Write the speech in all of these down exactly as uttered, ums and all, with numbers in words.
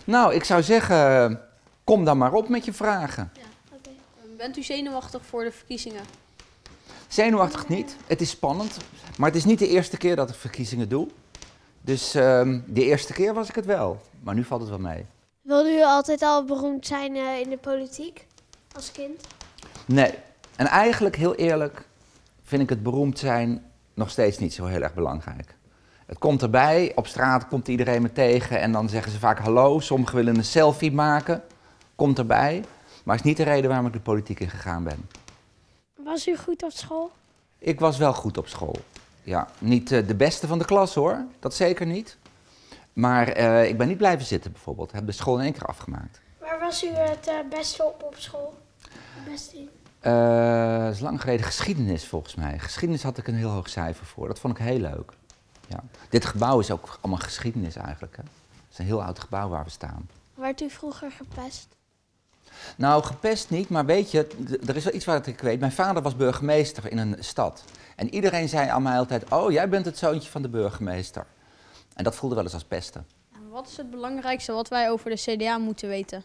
Nou, ik zou zeggen, kom dan maar op met je vragen. Ja, okay. Bent u zenuwachtig voor de verkiezingen? Zenuwachtig niet. Het is spannend. Maar het is niet de eerste keer dat ik verkiezingen doe. Dus um, de eerste keer was ik het wel. Maar nu valt het wel mee. Wilde u altijd al beroemd zijn uh, in de politiek als kind? Nee. En eigenlijk, heel eerlijk, vind ik het beroemd zijn nog steeds niet zo heel erg belangrijk. Het komt erbij, op straat komt iedereen me tegen en dan zeggen ze vaak hallo. Sommigen willen een selfie maken, komt erbij. Maar is niet de reden waarom ik de politiek in gegaan ben. Was u goed op school? Ik was wel goed op school. Ja, niet uh, de beste van de klas hoor, dat zeker niet. Maar uh, ik ben niet blijven zitten bijvoorbeeld. Ik heb de school in één keer afgemaakt. Waar was u het uh, beste op op school? Het beste in? Uh, dat is lang geleden geschiedenis volgens mij. Geschiedenis had ik een heel hoog cijfer voor. Dat vond ik heel leuk. Ja. Dit gebouw is ook allemaal geschiedenis eigenlijk. Hè. Het is een heel oud gebouw waar we staan. Werd u vroeger gepest? Nou, gepest niet, maar weet je, er is wel iets wat ik weet. Mijn vader was burgemeester in een stad. En iedereen zei aan mij altijd, oh, jij bent het zoontje van de burgemeester. En dat voelde wel eens als pesten. Wat is het belangrijkste wat wij over de C D A moeten weten?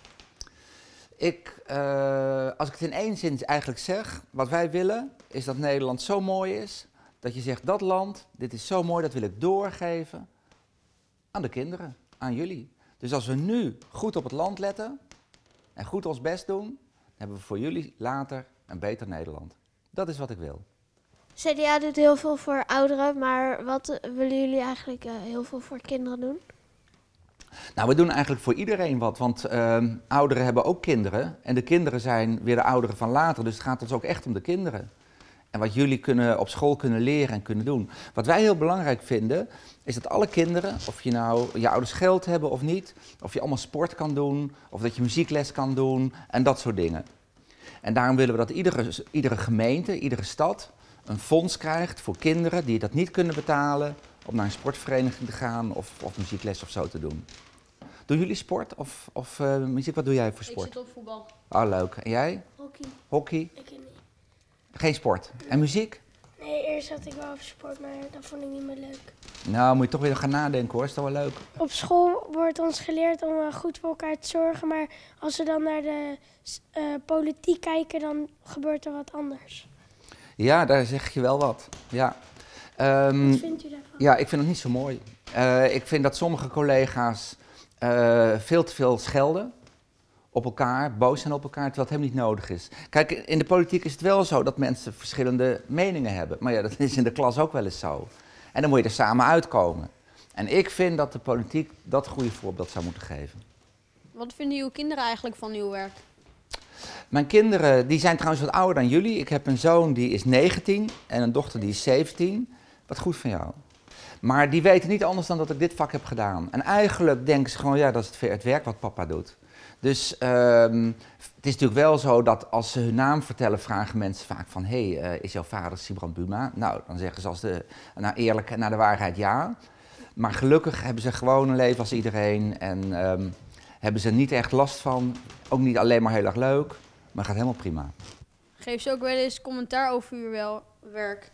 Ik, uh, als ik het in één zin eigenlijk zeg, wat wij willen is dat Nederland zo mooi is, dat je zegt, dat land, dit is zo mooi, dat wil ik doorgeven aan de kinderen, aan jullie. Dus als we nu goed op het land letten en goed ons best doen, dan hebben we voor jullie later een beter Nederland. Dat is wat ik wil. C D A doet heel veel voor ouderen, maar wat willen jullie eigenlijk uh, heel veel voor kinderen doen? Nou, we doen eigenlijk voor iedereen wat, want uh, ouderen hebben ook kinderen. En de kinderen zijn weer de ouderen van later, dus het gaat ons ook echt om de kinderen. En wat jullie kunnen, op school kunnen leren en kunnen doen. Wat wij heel belangrijk vinden, is dat alle kinderen, of je nou je ouders geld hebben of niet, of je allemaal sport kan doen, of dat je muziekles kan doen en dat soort dingen. En daarom willen we dat iedere, iedere gemeente, iedere stad een fonds krijgt voor kinderen die dat niet kunnen betalen, om naar een sportvereniging te gaan of, of muziekles of zo te doen. Doen jullie sport of, of uh, muziek? Wat doe jij voor sport? Ik zit op voetbal. Oh, leuk. En jij? Hockey. Hockey? Ik niet. Geen sport. En muziek? Nee, eerst had ik wel op sport, maar dat vond ik niet meer leuk. Nou, moet je toch weer gaan nadenken hoor. Is toch wel leuk? Op school wordt ons geleerd om uh, goed voor elkaar te zorgen, maar als we dan naar de uh, politiek kijken, dan gebeurt er wat anders. Ja, daar zeg je wel wat. Ja. Um, wat vindt u daarvan? Ja, ik vind het niet zo mooi. Uh, ik vind dat sommige collega's uh, veel te veel schelden op elkaar, boos zijn op elkaar, terwijl het helemaal niet nodig is. Kijk, in de politiek is het wel zo dat mensen verschillende meningen hebben. Maar ja, dat is in de klas ook wel eens zo. En dan moet je er samen uitkomen. En ik vind dat de politiek dat goede voorbeeld zou moeten geven. Wat vinden uw kinderen eigenlijk van uw werk? Mijn kinderen, die zijn trouwens wat ouder dan jullie. Ik heb een zoon die is negentien en een dochter die is zeventien. Wat goed van jou. Maar die weten niet anders dan dat ik dit vak heb gedaan. En eigenlijk denken ze gewoon, ja, dat is het werk wat papa doet. Dus um, het is natuurlijk wel zo dat als ze hun naam vertellen, vragen mensen vaak van, hé, hey, uh, is jouw vader Sybrand Buma? Nou, dan zeggen ze als de, nou, eerlijk naar de waarheid ja. Maar gelukkig hebben ze gewoon een leven als iedereen en um, hebben ze niet echt last van. Ook niet alleen maar heel erg leuk, maar gaat helemaal prima. Geef ze ook wel eens commentaar over uw wel werk?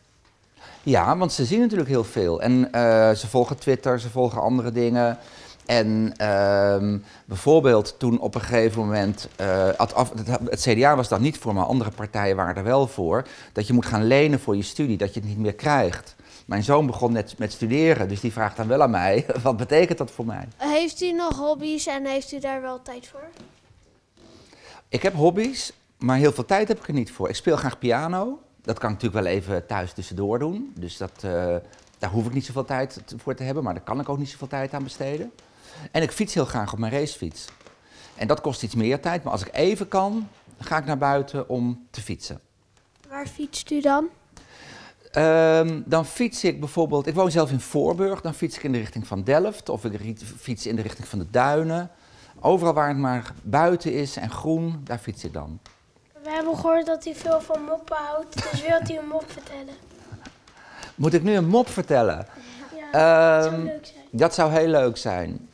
Ja, want ze zien natuurlijk heel veel. En uh, ze volgen Twitter, ze volgen andere dingen. En uh, bijvoorbeeld toen op een gegeven moment, uh, het, af, het C D A was daar niet voor, maar andere partijen waren er wel voor, dat je moet gaan lenen voor je studie, dat je het niet meer krijgt. Mijn zoon begon net met studeren, dus die vraagt dan wel aan mij, wat betekent dat voor mij? Heeft u nog hobby's en heeft u daar wel tijd voor? Ik heb hobby's, maar heel veel tijd heb ik er niet voor. Ik speel graag piano, dat kan ik natuurlijk wel even thuis tussendoor doen, dus dat, uh, daar hoef ik niet zoveel tijd voor te hebben, maar daar kan ik ook niet zoveel tijd aan besteden. En ik fiets heel graag op mijn racefiets. En dat kost iets meer tijd, maar als ik even kan, ga ik naar buiten om te fietsen. Waar fietst u dan? Um, dan fiets ik bijvoorbeeld, ik woon zelf in Voorburg, dan fiets ik in de richting van Delft of ik fiets in de richting van de Duinen. Overal waar het maar buiten is en groen, daar fiets ik dan. We hebben gehoord dat u veel van moppen houdt, dus wilt u een mop vertellen? Moet ik nu een mop vertellen? Ja, dat um, zou leuk zijn. Dat zou heel leuk zijn.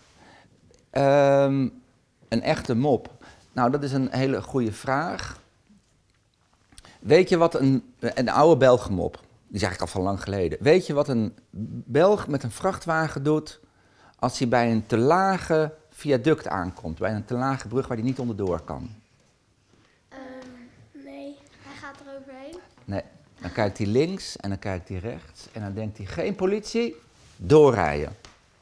Um, een echte mop. Nou, dat is een hele goede vraag. Weet je wat een, een oude Belgenmop, die is eigenlijk al van lang geleden. Weet je wat een Belg met een vrachtwagen doet als hij bij een te lage viaduct aankomt, bij een te lage brug waar hij niet onderdoor kan? Um, nee, hij gaat er overheen. Nee, dan kijkt hij links en dan kijkt hij rechts en dan denkt hij, geen politie, doorrijden.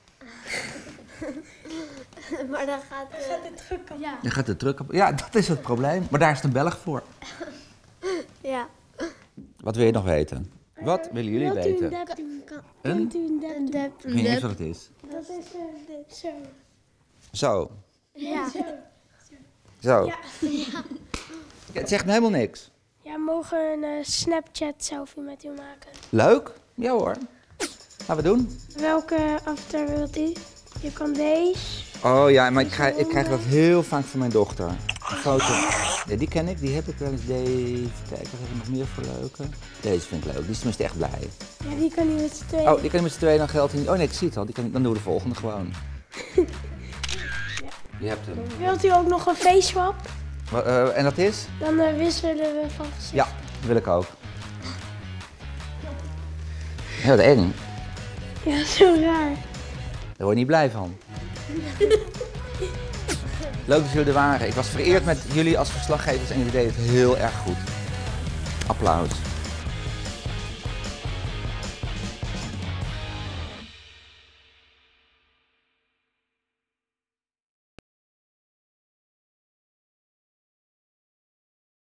Maar dan gaat, uh, gaat de truck op. Ja. Dan gaat de truck op. Ja, dat is het probleem. Maar daar is een Belg voor. Ja. Wat wil je nog weten? Wat willen jullie Wilt weten? u een dab doen? Kan, Een? Kunt u een dab doen? dab. Ik weet niet eens wat het is. Dat is uh, zo. Zo. Ja. Zo. Zo. Ja. Ja, het zegt me helemaal niks. Ja, mogen we een uh, Snapchat selfie met u maken? Leuk? Ja hoor. Gaan we doen. Welke avatar wilt u? Je kan deze. Oh ja, maar ik, ga, ik krijg dat heel vaak van mijn dochter. Een foto. Ja, die ken ik, die heb ik wel eens. Deze. Even kijken, wat heb ik nog meer voor leuke? Deze vind ik leuk, die is tenminste echt blij. Ja, die kan u met z'n tweeën. Oh, die kan je met z'n tweeën, dan geldt hij niet. Oh nee, ik zie het al. Die kan, dan doen we de volgende gewoon. Je hebt hem. Wilt u ook nog een face swap? Wa- uh, en dat is? Dan uh, wisselen we van gezicht. Ja, dat wil ik ook. Ja, wat eng. Ja, zo raar. Daar word je niet blij van. Leuk dat jullie er waren. Ik was vereerd met jullie als verslaggevers en jullie deden het heel erg goed. Applaus.